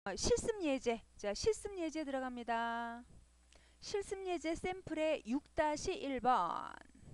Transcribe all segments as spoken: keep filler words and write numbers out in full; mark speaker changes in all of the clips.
Speaker 1: 실습 예제. 자, 실습 예제 들어갑니다. 실습 예제 샘플의 육 일 번.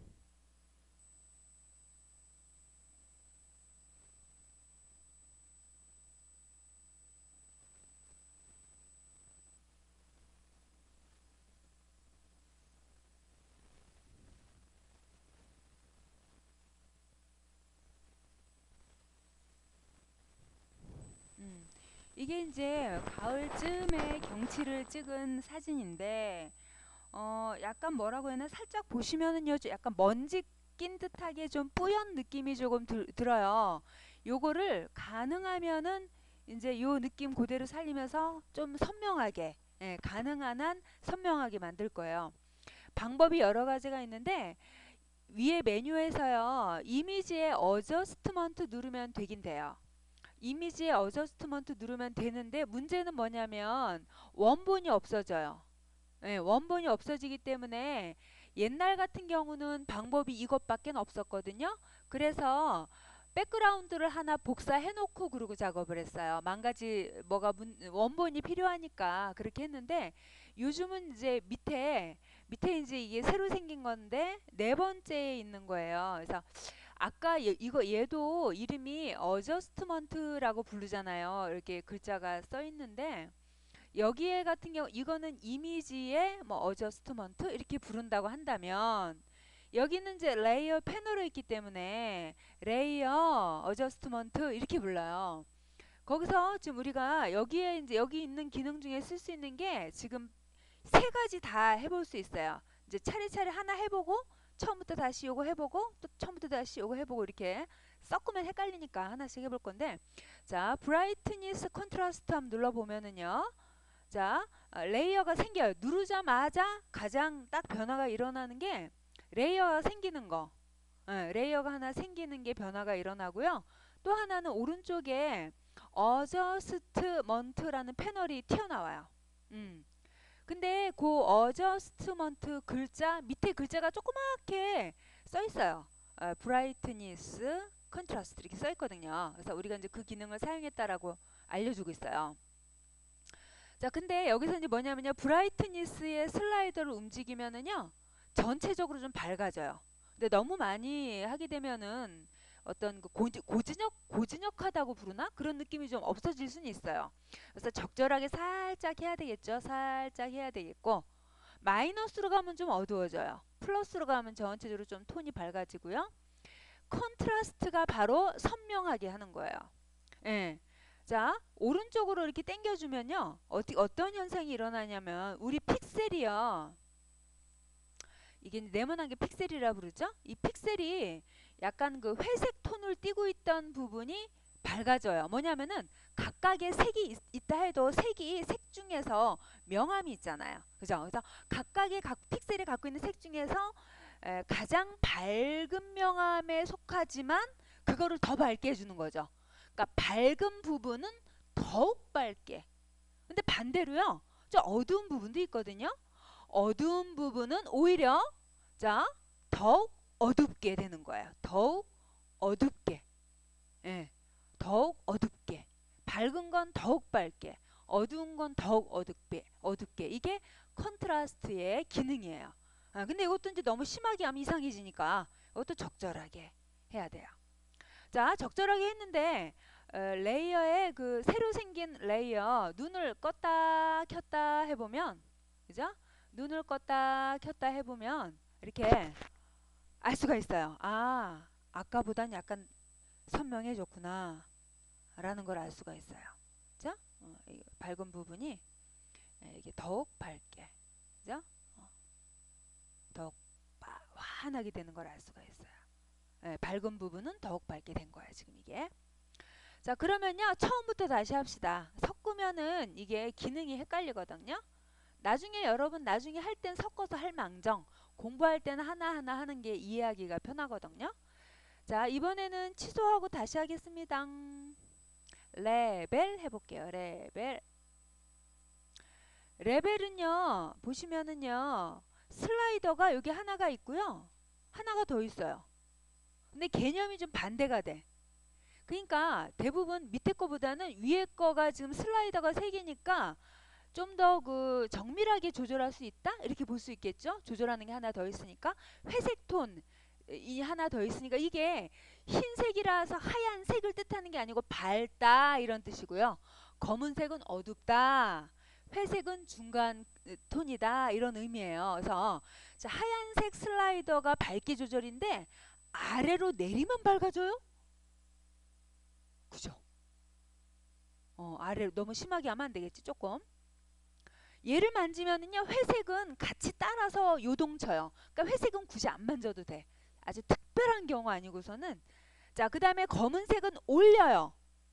Speaker 1: 음, 이게 이제 가을쯤에 경치를 찍은 사진인데, 어, 약간 뭐라고 해야 하나? 살짝 보시면은요, 좀 약간 먼지 낀 듯하게 좀 뿌연 느낌이 조금 들, 들어요. 요거를 가능하면은 이제 요 느낌 그대로 살리면서 좀 선명하게, 예, 가능한 한 선명하게 만들 거예요. 방법이 여러 가지가 있는데, 위에 메뉴에서요, 이미지의 어저스트먼트 누르면 되긴 돼요. 이미지의 어저스트먼트 누르면 되는데, 문제는 뭐냐면 원본이 없어져요. 예, 원본이 없어지기 때문에 옛날 같은 경우는 방법이 이것밖에 없었거든요. 그래서 백그라운드를 하나 복사해 놓고 그러고 작업을 했어요. 만 가지 뭐가 문, 원본이 필요하니까 그렇게 했는데, 요즘은 이제 밑에 밑에 이제 이게 새로 생긴 건데 네 번째에 있는 거예요. 그래서 아까 얘- 이거 얘도 이름이 어저스트먼트라고 부르잖아요. 이렇게 글자가 써 있는데, 여기에 같은 경우 이거는 이미지의 뭐 어저스트먼트 이렇게 부른다고 한다면, 여기는 이제 레이어 패널로 있기 때문에 레이어 어저스트먼트 이렇게 불러요. 거기서 지금 우리가 여기에 이제 여기 있는 기능 중에 쓸 수 있는 게 지금 세 가지 다 해볼 수 있어요. 이제 차례차례 하나 해보고 처음부터 다시 요거 해보고 또 처음부터 다시 요거 해보고 이렇게 섞으면 헷갈리니까 하나씩 해볼 건데, 자 브라이트니스 컨트라스트 한번 눌러보면은요, 자, 어, 레이어가 생겨요. 누르자마자 가장 딱 변화가 일어나는 게 레이어가 생기는 거. 예, 레이어가 하나 생기는 게 변화가 일어나고요. 또 하나는 오른쪽에 어저스트먼트라는 패널이 튀어나와요. 음. 근데 그 어저스트먼트 글자 밑에 글자가 조그맣게 써 있어요. 어, 브라이트니스 컨트라스트 이렇게 써 있거든요. 그래서 우리가 이제 그 기능을 사용했다라고 알려주고 있어요. 자, 근데 여기서 이제 뭐냐면요, 브라이트니스의 슬라이더를 움직이면은요, 전체적으로 좀 밝아져요. 근데 너무 많이 하게 되면은 어떤 그 고지, 고진역, 고진역하다고 부르나? 그런 느낌이 좀 없어질 수는 있어요. 그래서 적절하게 살짝 해야 되겠죠. 살짝 해야 되겠고, 마이너스로 가면 좀 어두워져요. 플러스로 가면 전체적으로 좀 톤이 밝아지고요. 컨트라스트가 바로 선명하게 하는 거예요. 예. 자, 오른쪽으로 이렇게 당겨주면요. 어디, 어떤 현상이 일어나냐면, 우리 픽셀이요. 이게 네모난 게 픽셀이라 부르죠? 이 픽셀이 약간 그 회색 톤을 띠고 있던 부분이 밝아져요. 뭐냐면은 각각의 색이 있, 있다 해도 색이 색 중에서 명암이 있잖아요. 그죠? 그래서 각각의 각 픽셀이 갖고 있는 색 중에서 에, 가장 밝은 명암에 속하지만 그거를 더 밝게 해주는 거죠. 그러니까 밝은 부분은 더욱 밝게. 근데 반대로요, 저 어두운 부분도 있거든요. 어두운 부분은 오히려 자 더욱 어둡게 되는 거예요. 더욱 어둡게. 예, 더욱 어둡게. 밝은 건 더욱 밝게, 어두운 건 더욱 어둡게. 어둡게. 이게 컨트라스트의 기능이에요. 아, 근데 이것도 이제 너무 심하게 하면 이상해지니까 이것도 적절하게 해야 돼요. 자, 적절하게 했는데 어, 레이어에 그 새로 생긴 레이어 눈을 껐다 켰다 해보면, 그죠? 눈을 껐다 켰다 해보면 이렇게 알 수가 있어요. 아, 아까보단 약간 선명해졌구나 라는 걸 알 수가 있어요. 그죠? 어, 이 밝은 부분이 예, 이게 더욱 밝게, 그죠? 어, 더욱 빠- 환하게 되는 걸 알 수가 있어요. 예, 밝은 부분은 더욱 밝게 된 거예요, 지금 이게. 자, 그러면요, 처음부터 다시 합시다. 섞으면은 이게 기능이 헷갈리거든요. 나중에 여러분 나중에 할 땐 섞어서 할 망정, 공부할 때는 하나하나 하는 게 이해하기가 편하거든요. 자, 이번에는 취소하고 다시 하겠습니다. 레벨 해볼게요. 레벨. 레벨은요, 보시면은요, 슬라이더가 여기 하나가 있고요, 하나가 더 있어요. 근데 개념이 좀 반대가 돼. 그러니까 대부분 밑에 거보다는 위에 거가 지금 슬라이더가 세 개니까 좀 더 그 정밀하게 조절할 수 있다? 이렇게 볼 수 있겠죠? 조절하는 게 하나 더 있으니까. 회색 톤 이 하나 더 있으니까 이게 흰색이라서 하얀색을 뜻하는 게 아니고 밝다 이런 뜻이고요. 검은색은 어둡다. 회색은 중간 톤이다 이런 의미예요. 그래서 자, 하얀색 슬라이더가 밝기 조절인데 아래로 내리면 밝아져요? 그죠? 어, 아래로 너무 심하게 하면 안 되겠지 조금. 얘를 만지면은요 회색은 같이 따라서 요동쳐요. 그러니까 회색은 굳이 안 만져도 돼. 아주 특별한 경우 아니고서는. 자, 그 다음에 검은색은 올려요.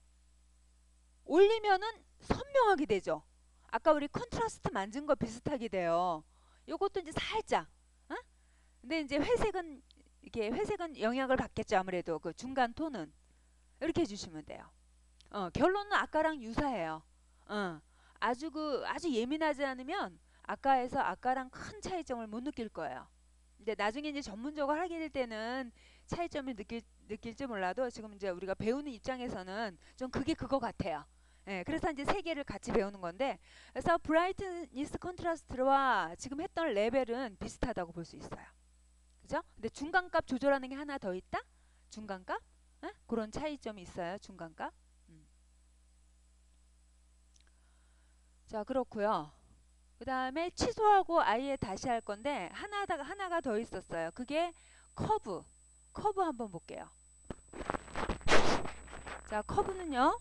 Speaker 1: 올리면은 선명하게 되죠. 아까 우리 컨트라스트 만진 거 비슷하게 돼요. 요것도 이제 살짝. 어? 근데 이제 회색은 이게 회색은 영향을 받겠죠. 아무래도 그 중간 톤은 이렇게 해주시면 돼요. 어, 결론은 아까랑 유사해요. 어, 아주 그 아주 예민하지 않으면 아까에서 아까랑 큰 차이점을 못 느낄 거예요. 근데 나중에 이제 전문적으로 하게 될 때는 차이점을 느낄 느낄지 몰라도 지금 이제 우리가 배우는 입장에서는 좀 그게 그거 같아요. 예, 그래서 이제 세 개를 같이 배우는 건데, 그래서 브라이트니스 컨트라스트와 지금 했던 레벨은 비슷하다고 볼 수 있어요. 그죠? 근데 중간값 조절하는 게 하나 더 있다? 중간값? 예? 그런 차이점이 있어요. 중간값. 음. 자, 그렇고요. 그 다음에 취소하고 아예 다시 할 건데 하나가 하나가 더 있었어요. 그게 커브. 커브 한번 볼게요. 자, 커브는요.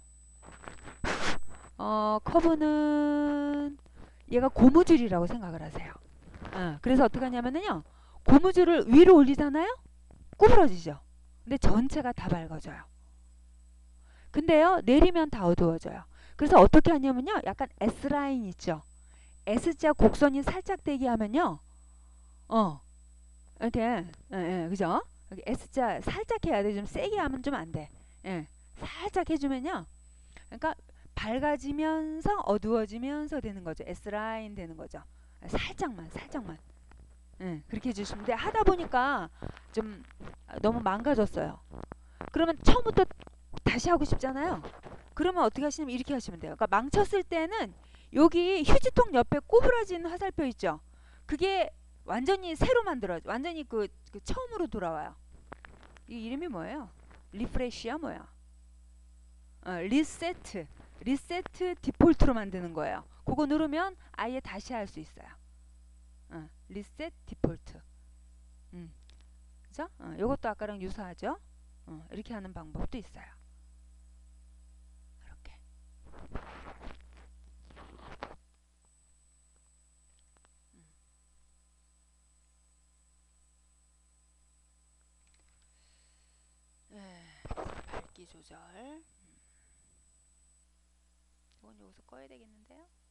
Speaker 1: 어, 커브는 얘가 고무줄이라고 생각을 하세요. 어, 그래서 어떻게 하냐면요. 고무줄을 위로 올리잖아요. 구부러지죠. 근데 전체가 다 밝아져요. 근데요. 내리면 다 어두워져요. 그래서 어떻게 하냐면요. 약간 S라인 있죠. S자 곡선이 살짝 되게 하면요. 어, 이렇게, 예, 예, 그죠? 여기 S자 살짝 해야 돼. 좀 세게 하면 좀 안 돼. 예, 살짝 해주면요. 그러니까 밝아지면서 어두워지면서 되는 거죠. S라인 되는 거죠. 살짝만, 살짝만. 예, 그렇게 해주시면 돼. 하다 보니까 좀 너무 망가졌어요. 그러면 처음부터 다시 하고 싶잖아요. 그러면 어떻게 하시냐면 이렇게 하시면 돼요. 그러니까 망쳤을 때는 여기 휴지통 옆에 꼬부라진 화살표 있죠. 그게 완전히 새로 만들어, 완전히 그, 그 처음으로 돌아와요. 이 이름이 뭐예요? 리프레시야 뭐야? 어, 리세트, 리세트 디폴트로 만드는 거예요. 그거 누르면 아예 다시 할 수 있어요. 어, 리셋 디폴트. 음, 그죠? 어, 이것도 아까랑 유사하죠? 어, 이렇게 하는 방법도 있어요. 이렇게. 음. 네, 밝기 조절. 음. 이건 여기서 꺼야 되겠는데요?